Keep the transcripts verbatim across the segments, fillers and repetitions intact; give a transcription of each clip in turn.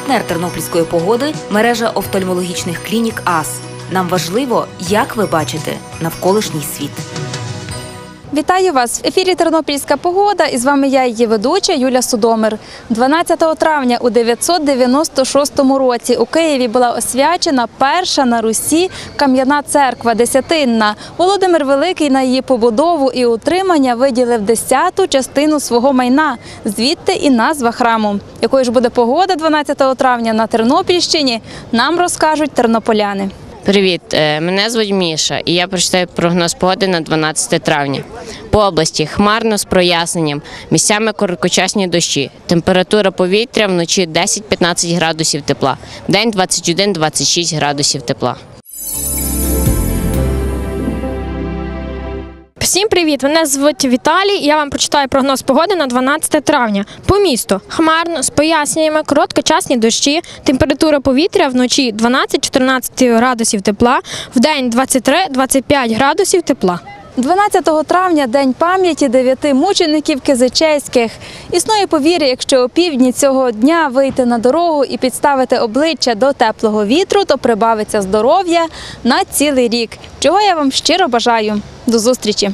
Партнер тернопільської погоди – мережа офтальмологічних клінік АС. Нам важливо, як ви бачите навколишній світ. Вітаю вас! В ефірі «Тернопільська погода» і з вами я, її ведуча Юля Судомир. дванадцятого травня у дев'ятсот дев'яносто шостому році у Києві була освячена перша на Русі кам'яна церква Десятинна. Володимир Великий на її побудову і утримання виділив десяту частину свого майна. Звідти і назва храму. Якою ж буде погода дванадцятого травня на Тернопільщині, нам розкажуть тернополяни. Привіт, мене звуть Міша, і я прочитаю прогноз погоди на дванадцяте травня. По області хмарно з проясненням, місцями короткочасні дощі. Температура повітря вночі десять-п'ятнадцять градусів тепла, вдень двадцять один - двадцять шість градусів тепла. Всім привіт! Мене звуть Віталій, і я вам прочитаю прогноз погоди на дванадцяте травня. По місту хмарно, з поясненнями, короткочасні дощі, температура повітря вночі дванадцять-чотирнадцять градусів тепла, вдень двадцять три - двадцять п'ять градусів тепла. дванадцятого травня – День пам'яті дев'яти мучеників кизичейських. Існує повір'я, якщо о півдні цього дня вийти на дорогу і підставити обличчя до теплого вітру, то прибавиться здоров'я на цілий рік. Чого я вам щиро бажаю. До зустрічі!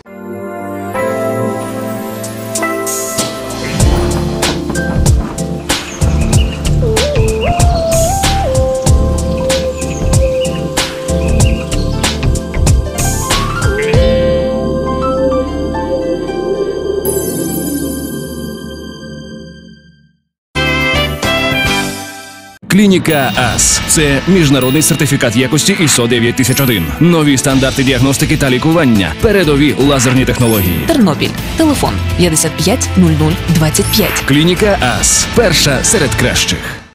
Клініка АС – це міжнародний сертифікат якості ай ес о дев'ять тисяч один. Нові стандарти діагностики та лікування. Передові лазерні технології. Тернопіль. Телефон п'ятдесят п'ять нуль нуль двадцять п'ять. Клініка АС – перша серед кращих.